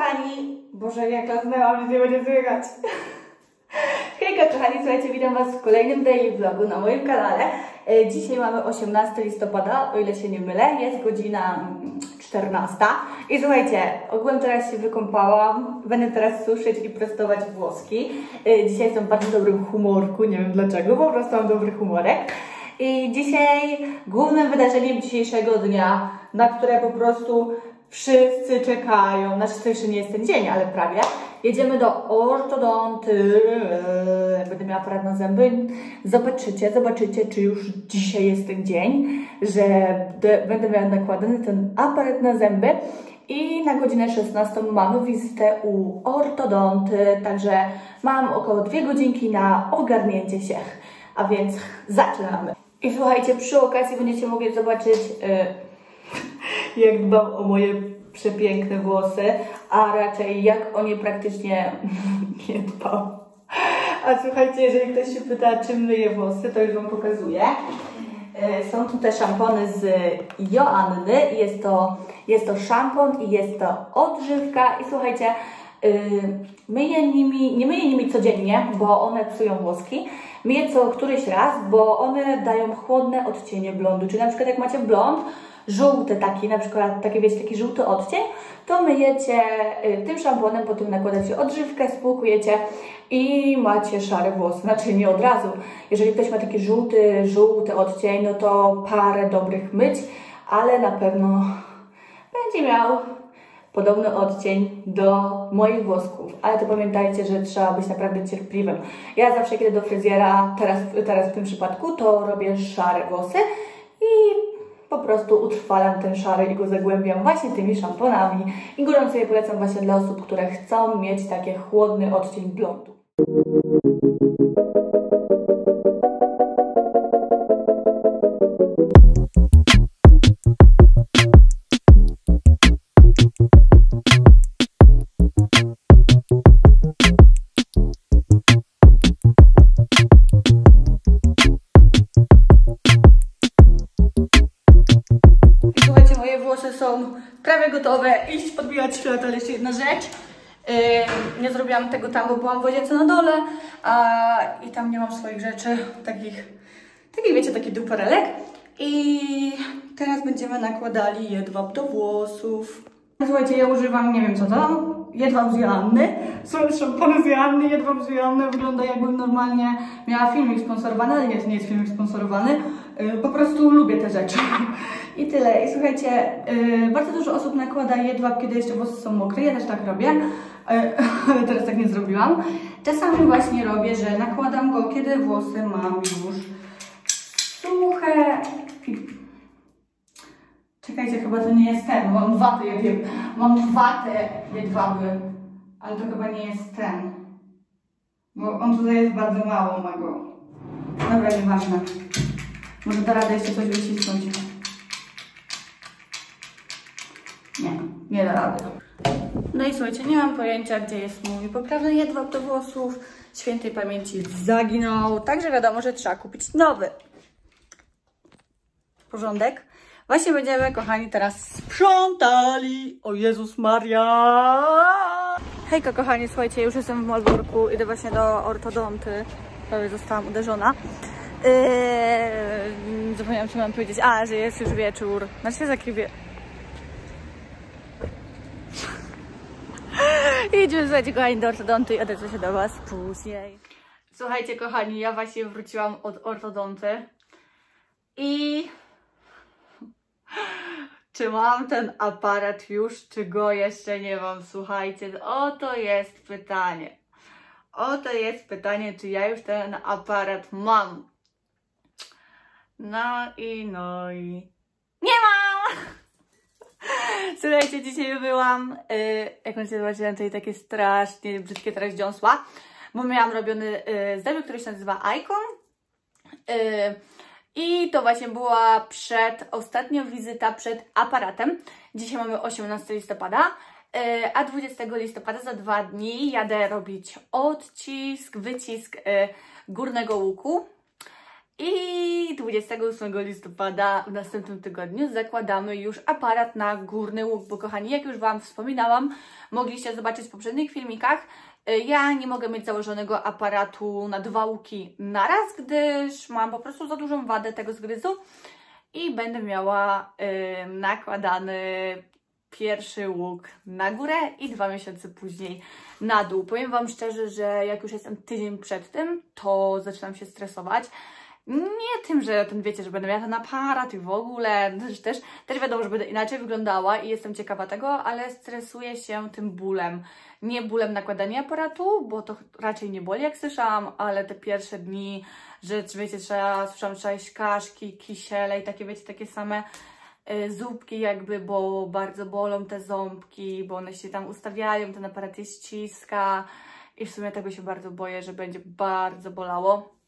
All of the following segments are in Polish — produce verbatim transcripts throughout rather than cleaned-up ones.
kochani! Boże, jak lasnęłam, że nie będzie słychać. Hejka kochani, słuchajcie, witam Was w kolejnym daily vlogu na moim kanale. Dzisiaj mamy osiemnastego listopada, o ile się nie mylę, jest godzina czternasta. I słuchajcie, ogółem teraz się wykąpałam, będę teraz suszyć i prostować włoski. Dzisiaj jestem w bardzo dobrym humorku, nie wiem dlaczego, po prostu mam dobry humorek. I dzisiaj głównym wydarzeniem dzisiejszego dnia, na które po prostu wszyscy czekają, znaczy to jeszcze nie jest ten dzień, ale prawie, jedziemy do ortodonty, będę miała aparat na zęby, zobaczycie, zobaczycie, czy już dzisiaj jest ten dzień, że będę miała nakładany ten aparat na zęby i na godzinę szesnastą mamy wizytę u ortodonty, także mam około dwie godzinki na ogarnięcie się, a więc zaczynamy. I słuchajcie, przy okazji będziecie mogli zobaczyć, yy, jak dbam o moje przepiękne włosy, a raczej jak o nie praktycznie nie dbam. A słuchajcie, jeżeli ktoś się pyta, czym myję włosy, to już Wam pokazuję. Yy, są tu te szampony z Joanny. Jest to, jest to szampon i jest to odżywka. I słuchajcie, yy, myję nimi, nie myję nimi codziennie, bo one psują włoski. Myję co któryś raz, bo one dają chłodne odcienie blondu. Czyli na przykład jak macie blond, żółty taki, na przykład taki, wiecie, taki żółty odcień, to myjecie y, tym szamponem, potem nakładacie odżywkę, spłukujecie i macie szare włosy. Znaczy nie od razu. Jeżeli ktoś ma taki żółty, żółty odcień, no to parę dobrych myć, ale na pewno będzie miał podobny odcień do moich włosków, ale to pamiętajcie, że trzeba być naprawdę cierpliwym. Ja zawsze, kiedy do fryzjera, teraz, teraz w tym przypadku, to robię szare włosy i po prostu utrwalam ten szary i go zagłębiam właśnie tymi szamponami. I gorąco je polecam właśnie dla osób, które chcą mieć taki chłodny odcień blondu. Są prawie gotowe, iść podbijać świat, ale jeszcze jedna rzecz. Yy, nie zrobiłam tego tam, bo byłam w łazience na dole a, i tam nie mam swoich rzeczy, takich, takich wiecie, taki duperelek. I teraz będziemy nakładali jedwab do włosów. Słuchajcie, ja używam, nie wiem co to, jedwab z Joanny. Są szampony z Joanny, jedwab z Joanny wygląda jakbym normalnie miała filmik sponsorowany, ale nie, to nie jest filmik sponsorowany. Yy, po prostu lubię te rzeczy. I tyle. I słuchajcie, yy, bardzo dużo osób nakłada jedwab, kiedy jeszcze włosy są mokre. Ja też tak robię, yy, ale teraz tak nie zrobiłam. Czasami właśnie robię, że nakładam go, kiedy włosy mam już suche. Czekajcie, chyba to nie jest ten, bo mam watę, ja wiem. Mam watę jedwaby, ale to chyba nie jest ten. Bo on tutaj jest bardzo mało, ma go. Dobra, nieważne. Może da radę jeszcze coś wycisnąć. Nie, nie da rady. No i słuchajcie, nie mam pojęcia, gdzie jest mój poprawny jedwab do włosów. Świętej pamięci zaginął, także wiadomo, że trzeba kupić nowy. Porządek. Właśnie będziemy, kochani, teraz sprzątali. O Jezus Maria! Hejka, kochani, słuchajcie, już jestem w Malborku, idę właśnie do ortodonty. Prawie zostałam uderzona. Yy, zapomniałam, co mam powiedzieć. A, że jest już wieczór. Znaczy jest taki wie... Idziemy, słuchajcie, kochani, do ortodonty i odezwę się do Was później. Słuchajcie, kochani, ja właśnie wróciłam od ortodonty i... Czy mam ten aparat już, czy go jeszcze nie mam? Słuchajcie, oto jest pytanie. Oto jest pytanie, czy ja już ten aparat mam. No i no i... Nie mam! Słuchajcie, dzisiaj byłam, yy, jak on się zobaczyłam, tutaj takie strasznie brzydkie teraz dziąsła, bo miałam robiony yy, zabieg, który się nazywa Icon. Yy, I to właśnie była przed, ostatnia wizyta przed aparatem. Dzisiaj mamy osiemnastego listopada, yy, a dwudziestego listopada za dwa dni jadę robić odcisk, wycisk yy, górnego łuku. I dwudziestego ósmego listopada w następnym tygodniu zakładamy już aparat na górny łuk, bo kochani, jak już Wam wspominałam, mogliście zobaczyć w poprzednich filmikach, ja nie mogę mieć założonego aparatu na dwa łuki naraz, gdyż mam po prostu za dużą wadę tego zgryzu i będę miała yy, nakładany pierwszy łuk na górę i dwa miesiące później na dół. Powiem Wam szczerze, że jak już jestem tydzień przed tym, to zaczynam się stresować. Nie tym, że ten wiecie, że będę miała ten aparat i w ogóle, też, też, też wiadomo, że będę inaczej wyglądała i jestem ciekawa tego, ale stresuję się tym bólem. Nie bólem nakładania aparatu, bo to raczej nie boli, jak słyszałam, ale te pierwsze dni, że wiecie, trzeba, słyszałam, trzeba jeść kaszki, kisiele i takie, wiecie, takie same y, zupki jakby, bo bardzo bolą te ząbki, bo one się tam ustawiają, ten aparat jest ściska i w sumie tego się bardzo boję, że będzie bardzo bolało.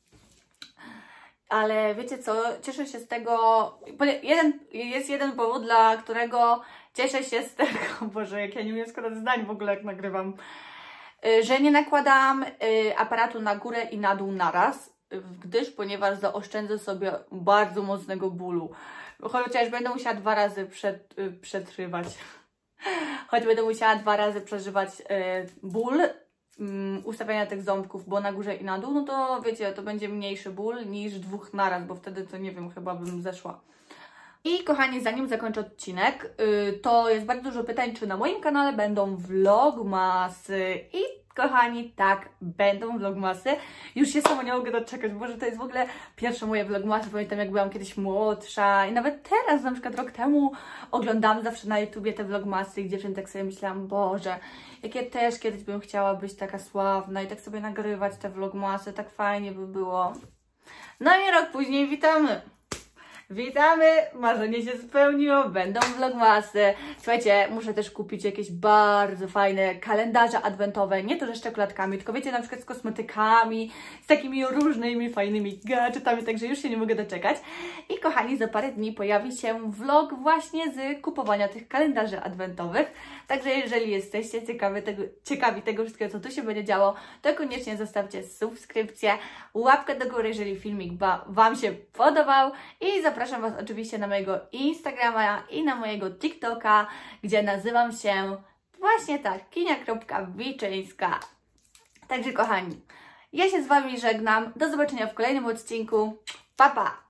Ale wiecie co, cieszę się z tego, jeden, jest jeden powód, dla którego cieszę się z tego, Boże, jak ja nie umiem składać zdań w ogóle, jak nagrywam, że nie nakładam aparatu na górę i na dół naraz, gdyż, ponieważ zaoszczędzę sobie bardzo mocnego bólu. Chociaż będę musiała dwa razy przed, przetrwać, choć będę musiała dwa razy przeżywać ból, ustawiania tych ząbków, bo na górze i na dół, no to wiecie, to będzie mniejszy ból niż dwóch naraz, bo wtedy to nie wiem, chyba bym zeszła. I kochani, zanim zakończę odcinek, yy, to jest bardzo dużo pytań, czy na moim kanale będą vlogmasy. I kochani, tak, będą vlogmasy. Już się sama nie mogę doczekać, bo że to jest w ogóle pierwsze moje vlogmasy. Pamiętam, jak byłam kiedyś młodsza i nawet teraz, na przykład rok temu, oglądałam zawsze na YouTubie te vlogmasy i dziewczyn, tak sobie myślałam, Boże, jak ja też kiedyś bym chciała być taka sławna i tak sobie nagrywać te vlogmasy, tak fajnie by było. No i rok później witamy. Witamy, marzenie się spełniło, będą vlogmasy. Słuchajcie, muszę też kupić jakieś bardzo fajne kalendarze adwentowe, nie to, że z czekoladkami, tylko wiecie, na przykład z kosmetykami, z takimi różnymi fajnymi gadżetami, także już się nie mogę doczekać. I kochani, za parę dni pojawi się vlog właśnie z kupowania tych kalendarzy adwentowych, także jeżeli jesteście ciekawi tego, ciekawi tego wszystkiego, co tu się będzie działo, to koniecznie zostawcie subskrypcję, łapkę do góry, jeżeli filmik Wam się podobał i zapraszam Zapraszam Was oczywiście na mojego Instagrama i na mojego TikToka, gdzie nazywam się właśnie tak, kinia kropka wiczyńska. Także kochani, ja się z Wami żegnam. Do zobaczenia w kolejnym odcinku. Pa, pa!